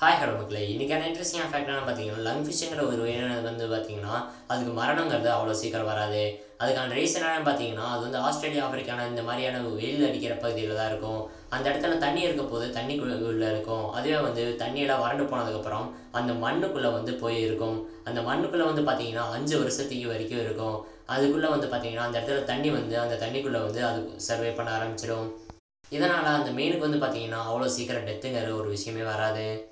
Hi hello மக்களே, இன்றைக்கான இன்ட்ரெஸ்டிங்கான ஃபேக்ட் என்ன பார்த்தீங்கன்னா, லங் ஃபிஷ்ங்கிற ஒரு உயிரினம் பார்த்தீங்கன்னா, அதுக்கு மரணங்கிறது அவ்வளோ சீக்கிரம் வராது. அதுக்கான ரீசன் என்னன்னு பார்த்தீங்கன்னா, அது ஆஸ்திரேலியா, ஆப்பிரிக்கான இந்த மாதிரியான வெயில் அடிக்கிற பகுதியில் தான் இருக்கும். அந்த இடத்துல தண்ணி இருக்க போது தண்ணிக்குள்ளே இருக்கும். அதுவே தண்ணியெல்லாம் வறண்டு போனதுக்கப்புறம் அந்த மண்ணுக்குள்ளே போய் இருக்கும். அந்த மண்ணுக்குள்ளே பார்த்தீங்கன்னா 5 வருஷத்துக்கு வரைக்கும் இருக்கும். அதுக்குள்ளே பார்த்தீங்கன்னா அந்த இடத்துல தண்ணி அந்த தண்ணிக்குள்ளே அது சர்வே பண்ண ஆரம்பிச்சிடும். இதனால் அந்த மீனுக்கு பார்த்தீங்கன்னா அவ்வளோ சீக்கிரம் டெத்துங்கிற ஒரு விஷயமே வராது.